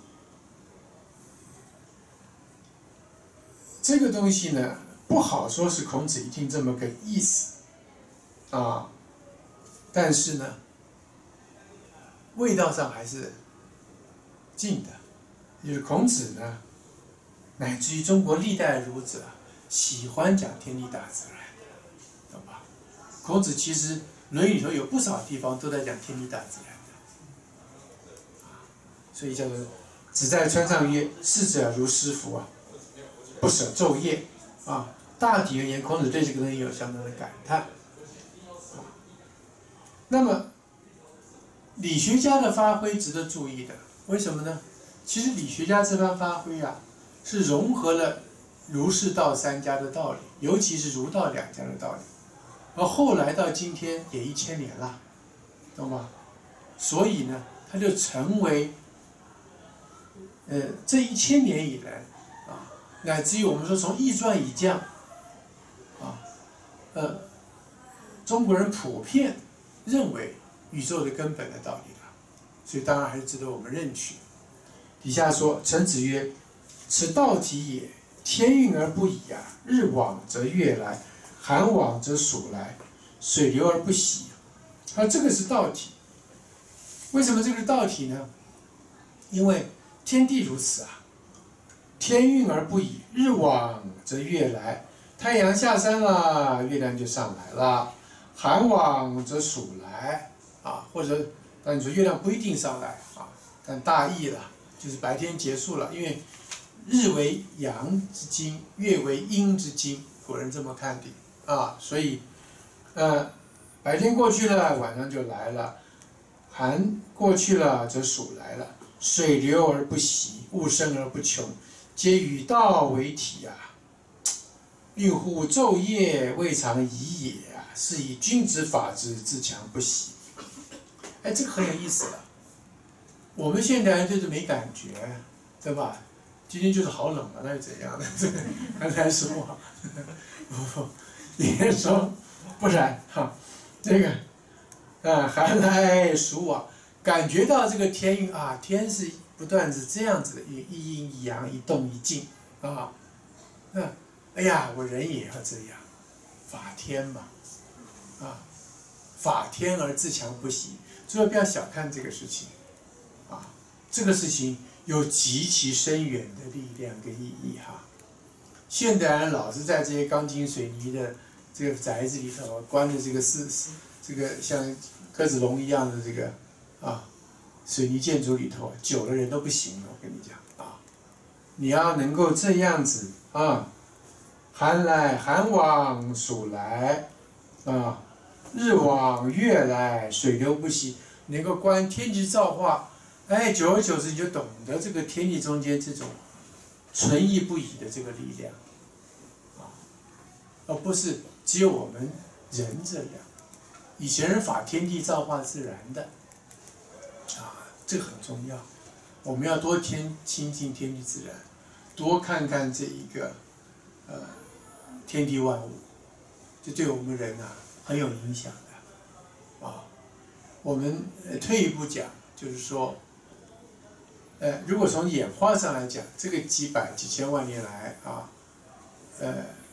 S1: 这个东西呢，不好说是孔子一定这么个意思，啊，但是呢，味道上还是近的，就是孔子呢。乃至于中国历代儒者喜欢讲天地大自然，懂吧？孔子其实《论语》里头有不少地方都在讲天地大自然的，啊，所以叫做“子在川上曰：逝者如斯夫啊，不舍昼夜”啊。大体而言，孔子对这个东西有相当的感叹。啊，那么理学家的发挥值得注意的，为什么呢？其实理学家这番发挥啊。是融合了儒释道三家的道理，尤其是儒道两家的道理，而后来到今天也一千年了，懂吗？所以呢，它就成为，呃，这一千年以来啊，乃至于我们说从易传以降，啊，呃，中国人普遍认为宇宙的根本的道理了，所以当然还是值得我们认取。底下说，臣子曰。此道体也，天运而不已啊！日往则月来，寒往则暑来，水流而不息。啊，这个是道体。为什么这个是道体呢？因为天地如此啊，天运而不已，日往则月来，太阳下山了，月亮就上来了；寒往则暑来，啊，或者但你说月亮不一定上来啊，但大意了，就是白天结束了，因为。日为阳之经，月为阴之经，古人这么看的啊，所以，呃，白天过去了，晚上就来了；寒过去了，则暑来了。水流而不息，物生而不穷，皆与道为体啊！运乎昼夜，未尝已也啊！是以君子法之，自强不息。哎，这个很有意思了。我们现代人对这没感觉，对吧？今天就是好冷啊，那是怎样的？刚才说，不不，也说不然哈，这个，啊，寒来暑往，感觉到这个天运啊，天是不断是这样子的，一一阴一阳，一动一静啊，那，哎呀，我人也要这样，法天嘛，啊，法天而自强不息，所以不要小看这个事情，啊，这个事情。有极其深远的力量跟意义哈。现代人老是在这些钢筋水泥的这个宅子里头关的这个四这个像鸽子笼一样的这个啊水泥建筑里头，久了人都不行了。我跟你讲啊，你要能够这样子啊，寒来寒往暑来啊，日往月来，水流不息，能够观天地造化。哎，久而久之，你就懂得这个天地中间这种存异不已的这个力量，啊，而不是只有我们人这样， 以前人法天地造化自然的，啊，这个很重要。我们要多天亲近天地自然，多看看这一个呃天地万物，这对我们人啊很有影响的啊。我们退一步讲，就是说，呃，如果从演化上来讲，这个几百几千万年来啊，呃，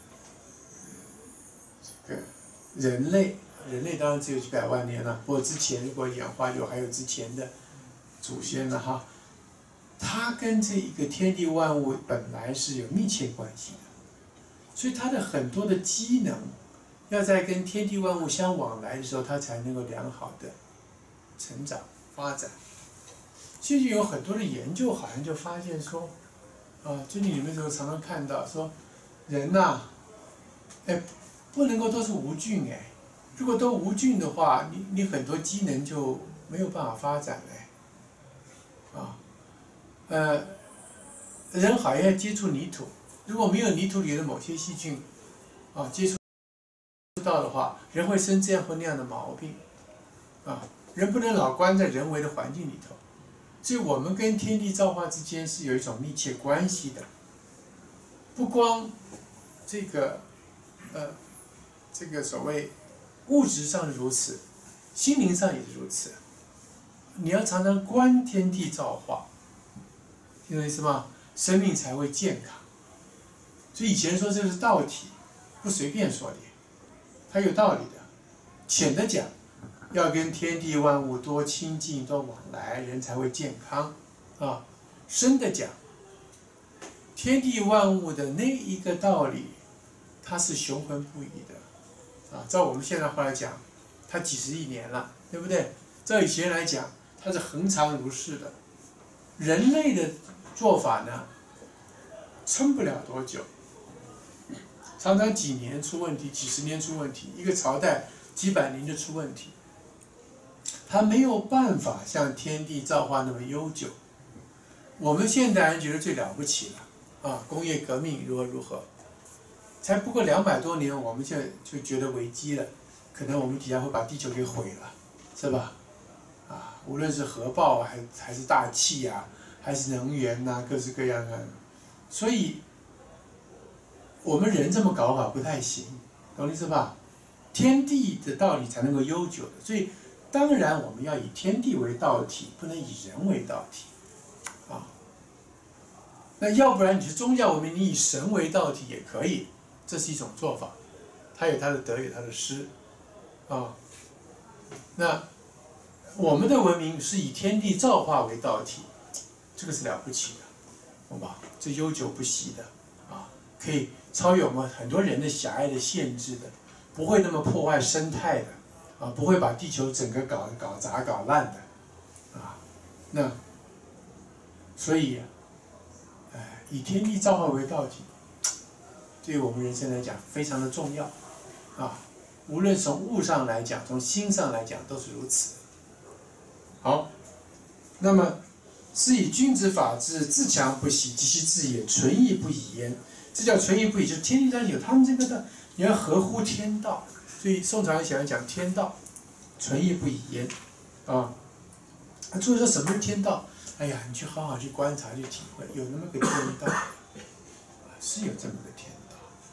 S1: 这个人类。人类当然只有几百万年了，不过之前如果演化有还有之前的祖先了哈，它跟这一个天地万物本来是有密切关系的，所以它的很多的机能，要在跟天地万物相往来的时候，它才能够良好的成长发展。最近有很多的研究，好像就发现说，啊，最近你们就常常看到说，人呐、啊，哎，不能够都是无菌哎。如果都无菌的话，你你很多机能就没有办法发展嘞，啊，呃，人好像要接触泥土，如果没有泥土里的某些细菌，啊，接触到的话，人会生这样或那样的毛病，啊，人不能老关在人为的环境里头，所以我们跟天地造化之间是有一种密切关系的，不光这个，呃，这个所谓。物质上如此，心灵上也是如此。你要常常观天地造化，听懂意思吗？生命才会健康。所以以前说这是道体，不随便说的，它有道理的。浅的讲，要跟天地万物多亲近、多往来，人才会健康啊。深的讲，天地万物的那一个道理，它是雄浑不已的。啊，照我们现在话来讲，它几十亿年了，对不对？照以前来讲，它是恒常如是的。人类的做法呢，撑不了多久，常常几年出问题，几十年出问题，一个朝代几百年就出问题。它没有办法像天地造化那么悠久。我们现代人觉得最了不起了，啊，工业革命如何如何。才不过两百多年，我们现在就觉得危机了，可能我们底下会把地球给毁了，是吧？啊，无论是核爆啊，还还是大气呀、啊，还是能源呐、啊，各式各样的，所以我们人这么搞法不太行，懂意思吧？天地的道理才能够悠久的，所以当然我们要以天地为道体，不能以人为道体，啊。那要不然你是宗教文明，你以神为道体也可以。这是一种做法，它有它的得，有它的失，啊，那我们的文明是以天地造化为道体，这个是了不起的，懂吧？这悠久不息的，啊，可以超越我们很多人的狭隘的限制的，不会那么破坏生态的，啊，不会把地球整个搞搞砸搞烂的，啊，那所以，哎，以天地造化为道体。对于我们人生来讲非常的重要，啊，无论从物上来讲，从心上来讲都是如此。好，那么是以君子法治，自强不息，及其志也，存异不已焉。这叫存异不已，就是天地上有他们这个的，你要合乎天道。所以宋朝人喜欢讲天道，存异不已焉，啊。注意说什么是天道？哎呀，你去好好去观察去体会，有那么个天道，是有这么个天道。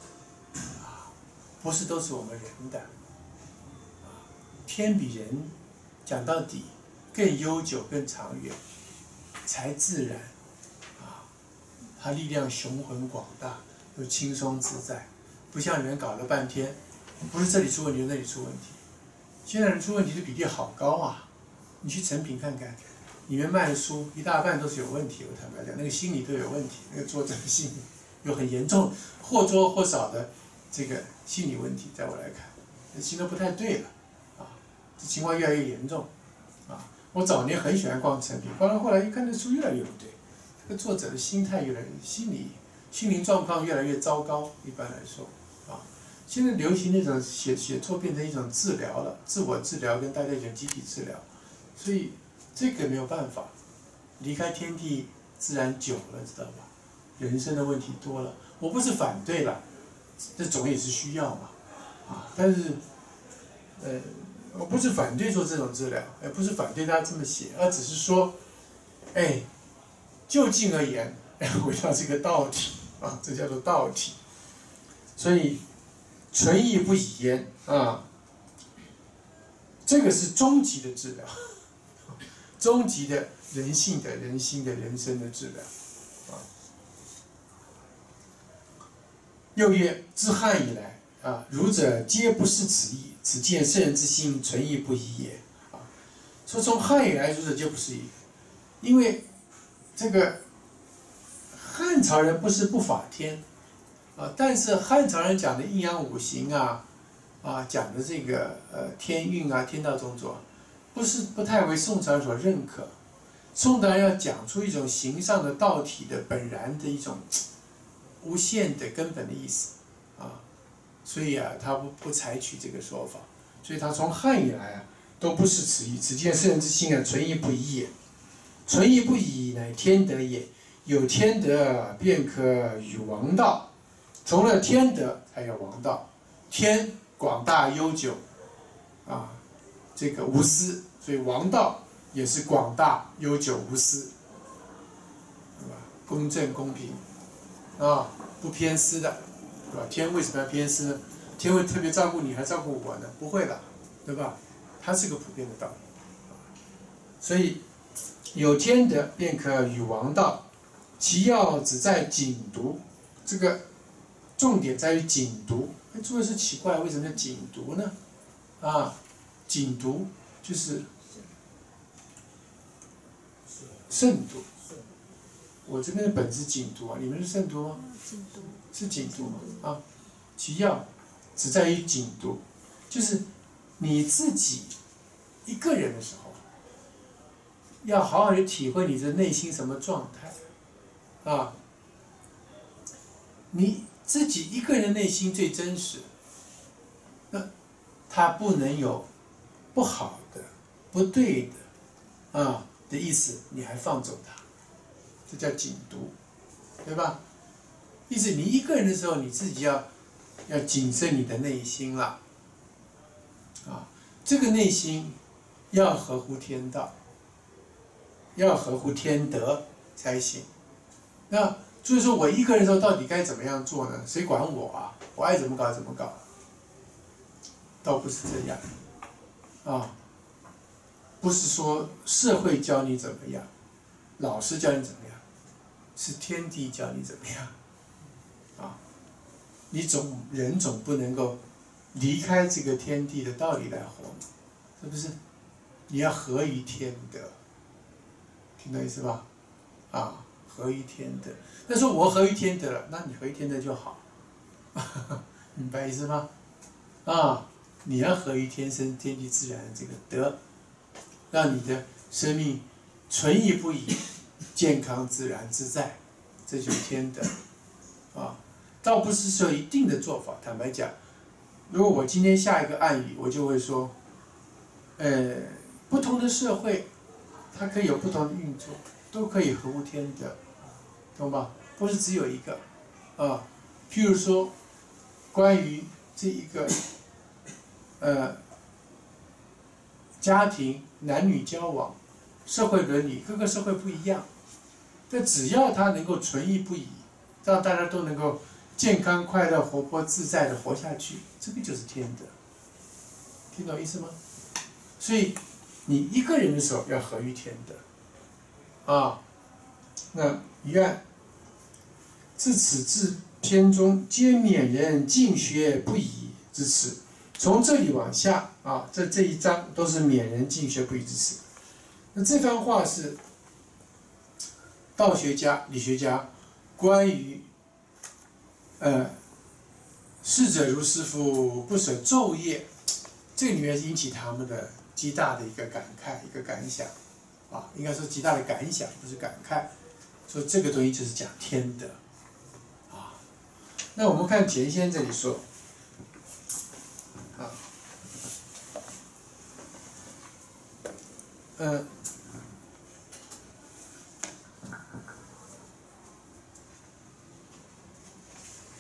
S1: 不是都是我们人的，天比人讲到底更悠久、更长远，才自然，啊，它力量雄浑广大，又轻松自在，不像人搞了半天，不是这里出问题，那里出问题。现在人出问题的比例好高啊！你去成品看看，里面卖的书一大半都是有问题。我坦白讲，那个心理都有问题，那个作者的心理有很严重，或多或少的。这个心理问题，在我来看，行得不太对了，啊，这情况越来越严重，啊，我早年很喜欢逛成品，逛到后来一看这书越来越不对，这个作者的心态越来越，心理心灵状况越来越糟糕。一般来说，啊，现在流行那种写写作变成一种治疗了，自我治疗跟大家讲集体治疗，所以这个没有办法，离开天地自然久了，知道吧？人生的问题多了，我不是反对了。这总也是需要嘛，啊，但是，呃， 我不是反对做这种治疗，也不是反对他这么写，而只是说，哎，就近而言，回到这个道体啊，这叫做道体。所以存意不以焉啊，这个是终极的治疗，终极的人性的、人心的、人生的治疗啊。又曰：自汉以来啊，儒者皆不是此意，此见圣人之心，存意不移也。啊，说从汉以来，儒者皆不是意，因为这个汉朝人不是不法天啊，但是汉朝人讲的阴阳五行啊，啊讲的这个呃天运啊、天道种种，不是不太为宋朝人所认可。宋朝人要讲出一种形上的道体的本然的一种无限的根本的意思啊，所以啊，他不不采取这个说法，所以他从汉以来啊，都不是此意。此见圣人之心啊，存意不移也。存意不移，乃天德也。有天德，便可与王道。从了天德，才有王道。天广大悠久，啊，这个无私，所以王道也是广大悠久无私，对吧？公正公平，啊，不偏私的，对吧？天为什么要偏私呢？天会特别照顾你，还照顾我呢？不会的，对吧？它是个普遍的道理。所以有天德，便可与王道。其要只在谨读，这个重点在于谨读。哎，诸位是奇怪，为什么叫谨读呢？啊，谨读就是慎读。我这边的本是谨读啊，你们是慎读吗？是谨读吗？啊，其要只在于谨读，就是你自己一个人的时候，要好好的体会你的内心什么状态。啊，你自己一个人内心最真实，那他不能有不好的、不对的啊的意思，你还放走他，这叫谨读，对吧？意思你一个人的时候，你自己要要谨慎你的内心了，啊，这个内心要合乎天道，要合乎天德才行。那所以说我一个人的时候到底该怎么样做呢？谁管我啊？我爱怎么搞怎么搞，倒不是这样，啊，不是说社会教你怎么样，老师教你怎么样，是天地教你怎么样，啊，你总人总不能够离开这个天地的道理来活，是不是？你要合于天德，听到意思吧？啊。合于天德，那说我合于天德了，那你合于天德就好，明白意思吗？啊，你要合于天生天地自然的这个德，让你的生命存意不移，健康自然自在，这就是天德啊。倒不是说一定的做法，坦白讲，如果我今天下一个暗语，我就会说，呃，不同的社会，它可以有不同的运作。都可以合乎天德，懂吧？不是只有一个，啊，譬如说，关于这一个，呃，家庭男女交往、社会伦理，各个社会不一样，但只要它能够存意不移，让大家都能够健康、快乐、活泼、自在的活下去，这个就是天德。听懂意思吗？所以你一个人的时候要合于天德。啊，那一案自此至篇中，皆勉人进学不移之词。从这里往下啊，这这一章都是勉人进学不移之词。那这番话是道学家、理学家关于呃逝者如师傅，不舍昼夜，这里面引起他们的极大的一个感慨、一个感想。啊，应该说极大的感想，不是感慨。说这个东西就是讲天德，啊。那我们看田先这里说，啊，嗯，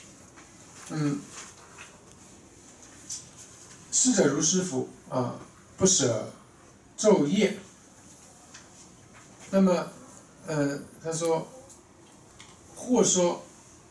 S1: 嗯，逝者如师傅啊， 不舍昼夜。那么，呃，他说，或说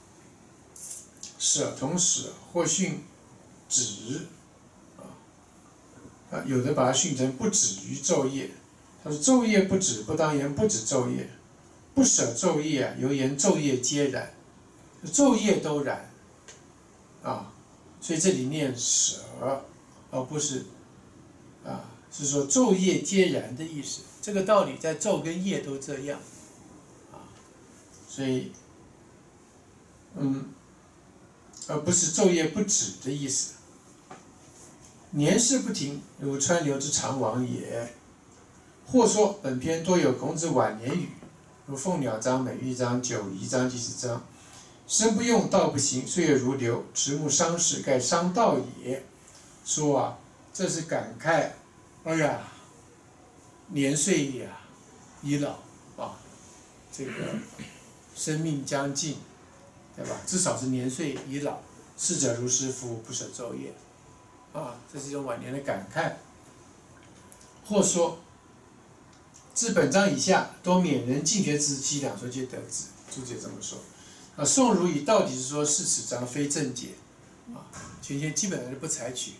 S1: 舍同舍，或训止，啊，啊，有的把它训成不止于昼夜。他说昼夜不止，不当言不止昼夜，不舍昼夜啊，犹言昼夜皆然，昼夜都然，啊，所以这里念舍，而不是啊，是说昼夜皆然的意思。这个道理在昼跟夜都这样，啊，所以，嗯，而不是昼夜不止的意思。年事不停，如川流之长往也。或说本篇多有孔子晚年语，如凤鸟章、美玉章、九夷章、祭祀章。身不用，道不行，岁月如流，迟暮伤逝，盖伤道也。说啊，这是感慨，哎呀，年岁呀已老啊，这个生命将尽，对吧？至少是年岁已老，逝者如斯夫，不舍昼夜，啊，这是一种晚年的感慨。或说，自本章以下，多勉人尽学之机两说皆得之。注解这么说。啊，宋儒以到底是说是此章非正解，啊，全篇基本上是不采取。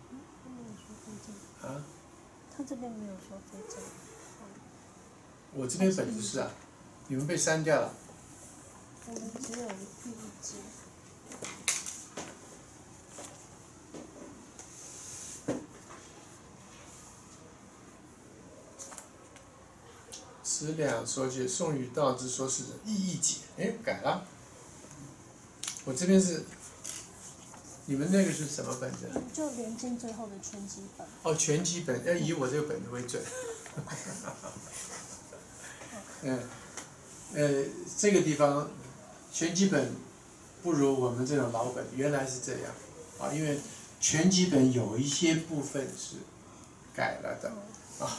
S1: 啊？
S2: 他这边没有说非正。
S1: 我这边本子是啊，你们被删掉了。
S2: 我们只有第一节。
S1: 此两说解，宋与道之说是意义解，哎，改了。我这边是，你们那个是什么本子？
S2: 就连进最后的全集本。
S1: 哦，全集本，要以我这个本子为准。嗯，呃，这个地方全集本不如我们这种老本，原来是这样啊，因为全集本有一些部分是改了的啊。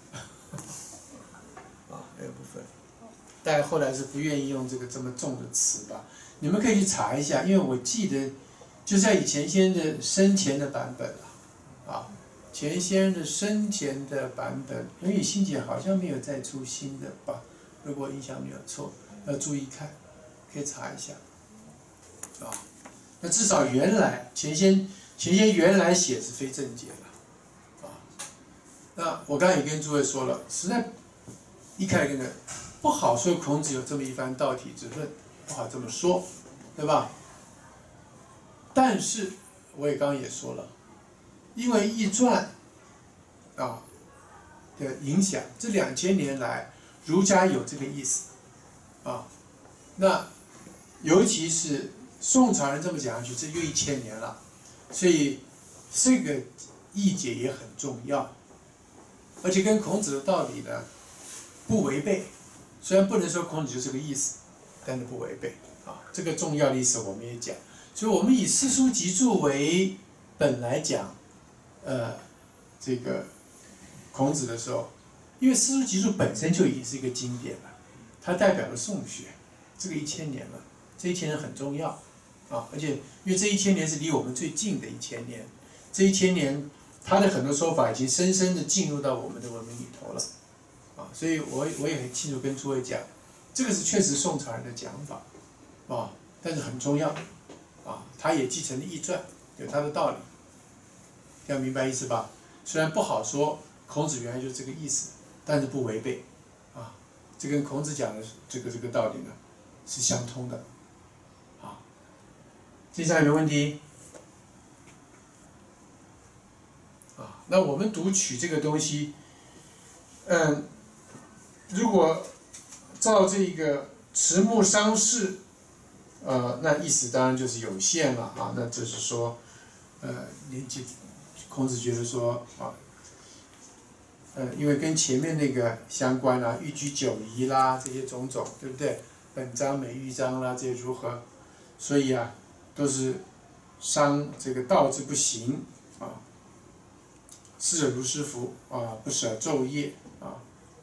S1: 啊，那个部分，但后来是不愿意用这个这么重的词吧？你们可以去查一下，因为我记得就在以前先的生前的版本了，啊，钱先的生前的版本，因为新解好像没有再出新的吧？如果印象没有错，要注意看，可以查一下，啊，那至少原来钱先钱先原来写是非正解了，啊，那我刚才也跟诸位说了，实在。一开始呢，不好说孔子有这么一番道体之论，不好这么说，对吧？但是我也刚刚也说了，因为易传啊的影响，这两千年来儒家有这个意思啊，那尤其是宋朝人这么讲下去，这又一千年了，所以这个义解也很重要，而且跟孔子的道理呢。不违背，虽然不能说孔子就这个意思，但是不违背啊。这个重要的意思我们也讲，所以我们以四书集注为本来讲，呃，这个孔子的时候，因为四书集注本身就已经是一个经典了，它代表了宋学，这个一千年了，这一千年很重要啊，而且因为这一千年是离我们最近的一千年，这一千年它的很多说法已经深深的进入到我们的文明里头了。啊，所以我我也很清楚跟诸位讲，这个是确实宋朝人的讲法，啊，但是很重要，啊，他也继承了易传，有他的道理，要明白意思吧？虽然不好说孔子原来就是这个意思，但是不违背，啊，这跟孔子讲的这个这个道理呢是相通的，啊，接下来有没有问题？啊，那我们读取这个东西，嗯。如果照这个迟暮伤逝，呃，那意思当然就是有限了啊。那就是说，呃，年纪，孔子觉得说啊，呃，因为跟前面那个相关啦、啊，欲居九夷啦，这些种种，对不对？本章、美玉章啦，这些如何？所以啊，都是伤这个道之不行啊。逝者如斯夫啊，不舍昼夜啊。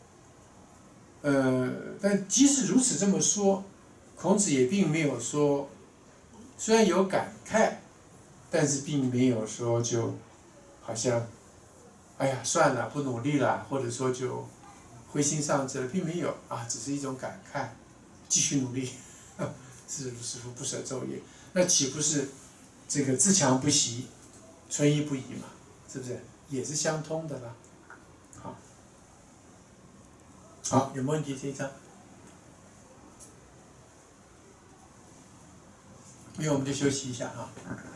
S1: 呃，但即使如此这么说，孔子也并没有说，虽然有感慨，但是并没有说就好像哎呀算了不努力了，或者说就灰心丧志了，并没有啊，只是一种感慨，继续努力，是如师父不舍昼夜，那岂不是这个自强不息，存疑不疑嘛？是不是也是相通的啦？好，好，有没有问题这一章？没有我们就休息一下啊。